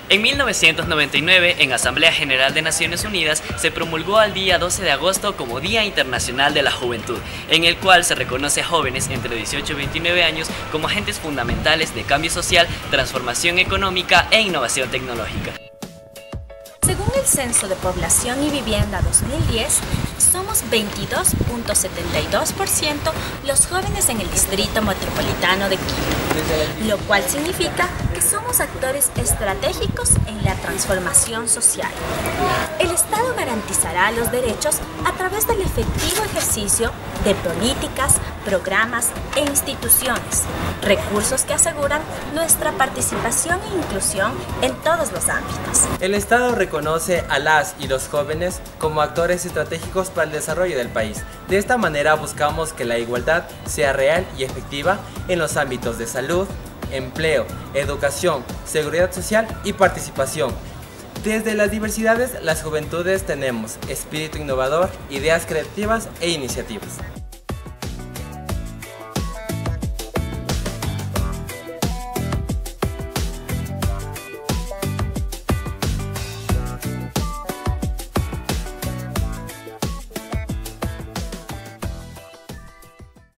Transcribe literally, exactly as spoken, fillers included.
En mil novecientos noventa y nueve, en Asamblea General de Naciones Unidas, se promulgó el día doce de agosto como Día Internacional de la Juventud, en el cual se reconoce a jóvenes entre dieciocho y veintinueve años como agentes fundamentales de cambio social, transformación económica e innovación tecnológica. Según el Censo de Población y Vivienda dos mil diez, somos veintidós punto setenta y dos por ciento los jóvenes en el Distrito Metropolitano de Quito, lo cual significa que somos actores estratégicos en la transformación social. El Estado garantizará los derechos a través del efectivo ejercicio de políticas, programas e instituciones, recursos que aseguran nuestra participación e inclusión en todos los ámbitos. El Estado reconoce a las y los jóvenes como actores estratégicos para el desarrollo del país. De esta manera buscamos que la igualdad sea real y efectiva en los ámbitos de salud, empleo, educación, seguridad social y participación. Desde las diversidades, las juventudes tenemos espíritu innovador, ideas creativas e iniciativas.